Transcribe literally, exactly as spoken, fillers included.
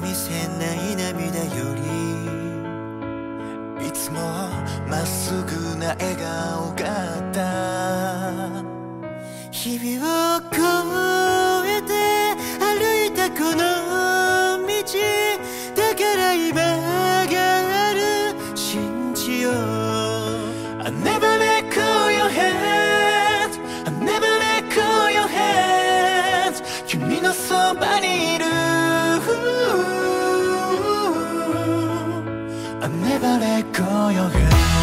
見せない涙よりいつもまっすぐな笑顔があった。日々を越えて歩いたこの道だから今がある信じよう。 I never let go your hand I never let go your hand 君のそばにいる I never let go your hand